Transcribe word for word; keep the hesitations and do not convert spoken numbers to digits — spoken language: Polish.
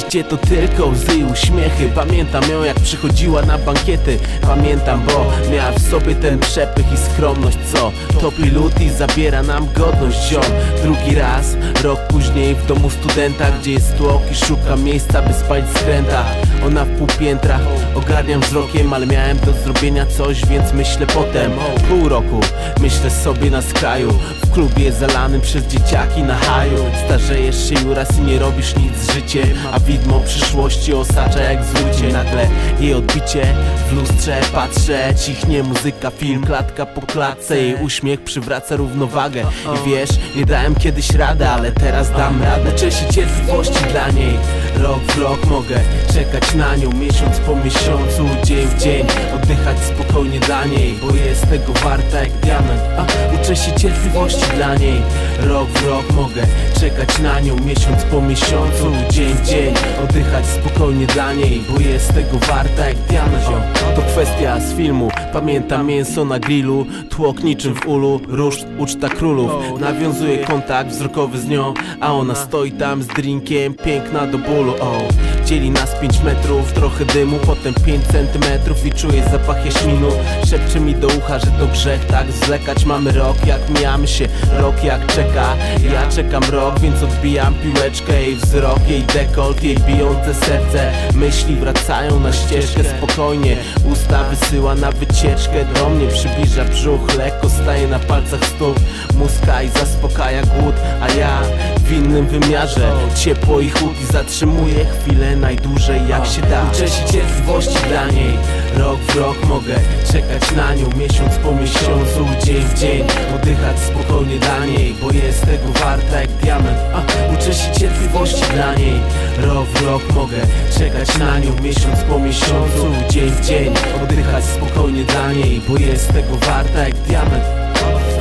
Życie to tylko łzy i uśmiechy. Pamiętam ją, jak przychodziła na bankiety. Pamiętam, bo miała w sobie ten przepych i skromność, co topi lód i zabiera nam godność, ziom. Drugi raz, rok później w domu studenta, gdzie jest tłok i szukam miejsca, by spać w skrętach. Ona w pół piętra, ogarniam wzrokiem, ale miałem do zrobienia coś, więc myślę potem. Pół roku, myślę sobie na skraju, w klubie zalanym przez dzieciaki na haju. Starzejesz się uraz i nie robisz nic z życiem, a widmo przyszłości osacza jak zwrócie. Nagle jej odbicie w lustrze, patrzę, cichnie muzyka, film, klatka po klatce. Jej uśmiech przywraca równowagę i wiesz, nie dałem kiedyś rady, ale teraz dam radę. Uczę się cierpliwości dla niej, rok w rok mogę czekać na nią, miesiąc po miesiącu, dzień w dzień, oddychać spokojnie dla niej, bo jest tego warta jak diament. A, uczę się cierpliwości dla niej, rok w rok mogę czekać na nią, miesiąc po miesiącu, dzień w dzień, oddychać spokojnie dla niej, bo jest tego warta jak diament. To kwestia z filmu, pamiętam mięso na grillu, tłok niczym w ulu, ruszt, uczta królów. Nawiązuję kontakt wzrokowy z nią, a ona stoi tam z drinkiem, piękna do bólu. O, dzieli nas pięć metrów, trochę dymu, potem pięć centymetrów i czuję zapach jaśminu. Szepcze mi do ucha, że to grzech tak zwlekać. Mamy rok, jak mijamy się, rok jak czeka. Ja czekam rok, więc odbijam piłeczkę. Jej wzrok, jej dekolt, jej bijące serce. Myśli wracają na ścieżkę spokojnie, usta wysyła na wycieczkę do mnie. Przybliża brzuch, lekko staje na palcach stóp, muska i zaspokaja głód, a ja w innym wymiarze, ciepło i chłód i zatrzymuję chwilę najdłużej jak się da. Uczę się cierpliwości dla niej, rok w rok mogę czekać na nią, miesiąc po miesiącu, dzień w dzień, oddychać spokojnie dla niej, bo jest tego warta jak diament. A, uczę się cierpliwości dla niej, rok w rok mogę czekać na nią, miesiąc po miesiącu, dzień w dzień, oddychać spokojnie dla niej, bo jest tego warta jak diament.